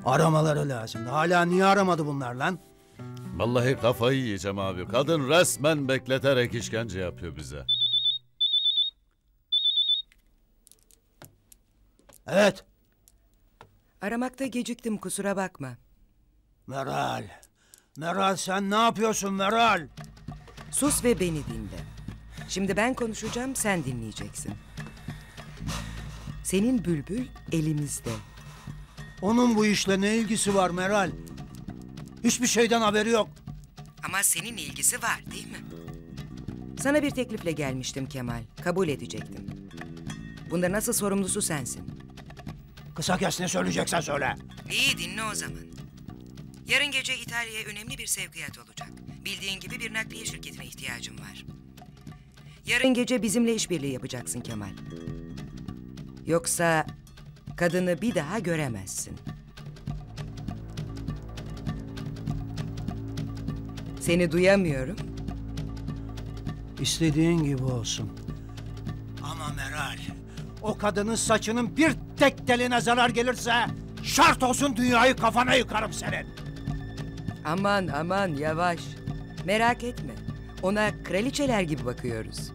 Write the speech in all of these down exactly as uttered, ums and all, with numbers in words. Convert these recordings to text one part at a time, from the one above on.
Aramaları lazım. Hala niye aramadı bunlar lan? Vallahi kafayı yiyeceğim abi. Kadın resmen bekleterek işkence yapıyor bize. Evet. Aramakta geciktim, kusura bakma. Meral. Meral sen ne yapıyorsun Meral? Sus ve beni dinle. Şimdi ben konuşacağım, sen dinleyeceksin. Senin bülbül elimizde. Onun bu işle ne ilgisi var Meral? Hiçbir şeyden haberi yok. Ama senin ilgisi var değil mi? Sana bir teklifle gelmiştim Kemal. Kabul edecektim. Bunda nasıl sorumlusu sensin. Kısa kes, ne söyleyeceksen söyle. İyi dinle o zaman. Yarın gece İtalya'ya önemli bir sevkiyat olacak. Bildiğin gibi bir nakliye şirketine ihtiyacım var. Yarın gece bizimle işbirliği yapacaksın Kemal. Yoksa kadını bir daha göremezsin. Seni duyamıyorum. İstediğin gibi olsun. Ama Meral, o kadının saçının bir tek teline zarar gelirse şart olsun dünyayı kafana yıkarım senin. Aman aman yavaş. Merak etme. Ona kraliçeler gibi bakıyoruz.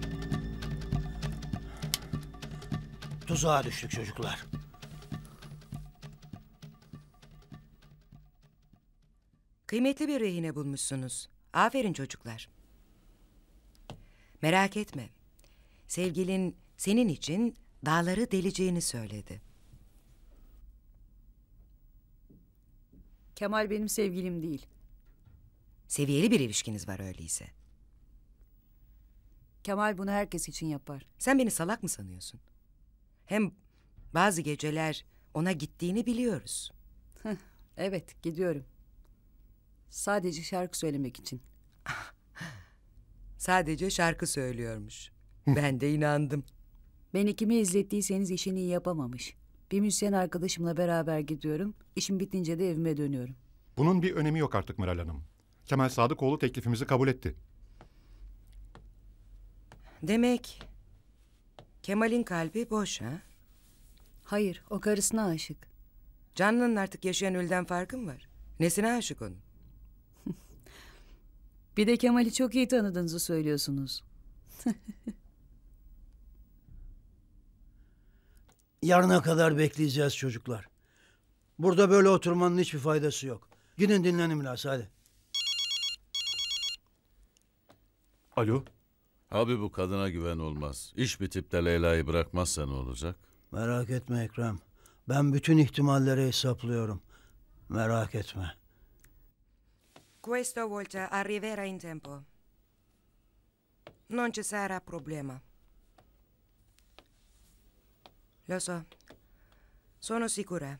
Tuzağa düştük çocuklar. Kıymetli bir rehine bulmuşsunuz. Aferin çocuklar. Merak etme. Sevgilin senin için dağları deleceğini söyledi. Kemal benim sevgilim değil. Seviyeli bir ilişkiniz var öyleyse. Kemal bunu herkes için yapar. Sen beni salak mı sanıyorsun? Hem bazı geceler ona gittiğini biliyoruz. Evet, gidiyorum. Sadece şarkı söylemek için. Sadece şarkı söylüyormuş. Ben de inandım. Beni kime izlettiyseniz işini iyi yapamamış. Bir müzisyen arkadaşımla beraber gidiyorum. İşim bitince de evime dönüyorum. Bunun bir önemi yok artık Meral Hanım. Kemal Sadıkoğlu teklifimizi kabul etti. Demek Kemal'in kalbi boş ha? Hayır, o karısına aşık. Canlı'nın artık yaşayan ölüden farkı mı var? Nesine aşık onun? Bir de Kemal'i çok iyi tanıdığınızı söylüyorsunuz. Yarına kadar bekleyeceğiz çocuklar. Burada böyle oturmanın hiçbir faydası yok. Gidin dinlenin biraz hadi. Alo? Abi bu kadına güven olmaz. İş bitip de Leyla'yı bırakmazsa ne olacak? Merak etme Ekrem. Ben bütün ihtimalleri hesaplıyorum. Merak etme. Questa volta arriverà in tempo. Non ci sarà problema. Lo so. Sono sicura.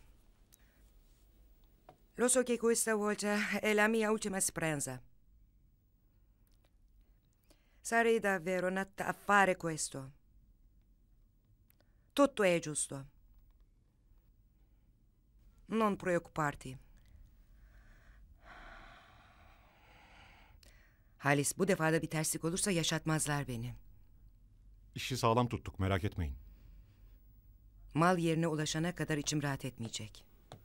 Lo so che questa volta è la mia ultima speranza. Sarei davvero nata a fare questo. Tutto è giusto. Non preoccuparti. Halis, bu defa da bir terslik olursa yaşatmazlar beni. İşi sağlam tuttuk, merak etmeyin. Mal yerine ulaşana kadar içim rahat etmeyecek.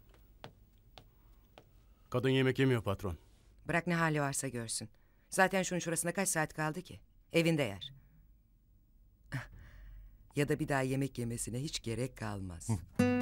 Kadın yemek yemiyor patron. Bırak ne hali varsa görsün. Zaten şunun şurasında kaç saat kaldı ki? Evinde yer. Ya da bir daha yemek yemesine hiç gerek kalmaz. Hı.